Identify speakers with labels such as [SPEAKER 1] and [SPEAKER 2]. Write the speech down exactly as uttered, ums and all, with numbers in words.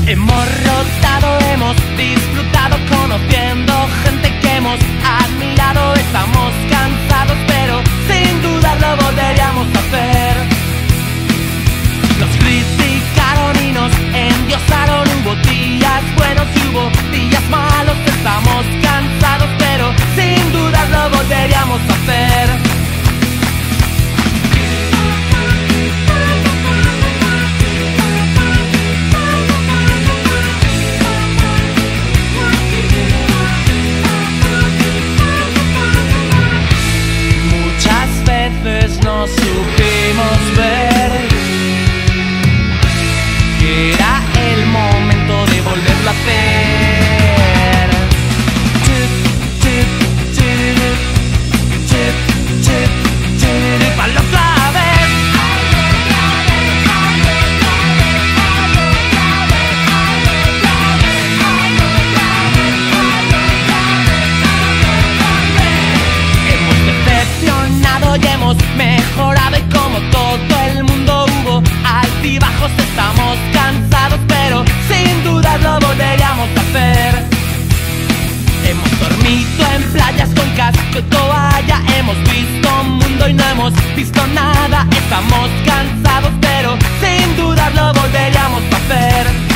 [SPEAKER 1] Hemos rodado, hemos disfrutado conociendo gente que hemos admirado. Estamos cansados, pero sin duda lo volveríamos a hacer. Nos criticaron y nos endiosaron. Hubo días buenos y hubo días malos. Estamos cansados, pero sin duda lo volveríamos a hacer. No supimos ver que era el momento de volverlo a hacer. Chip, chip, chip, chip, chip, chip, ¡palo otra vez! Hemos decepcionado y hemos mejorado, y como todo el mundo hubo altibajos. Estamos cansados, pero sin duda lo volveríamos a hacer. Hemos dormido en playas con casco y toalla. Hemos visto un mundo y no hemos visto nada. Estamos cansados, pero sin duda lo volveríamos a hacer.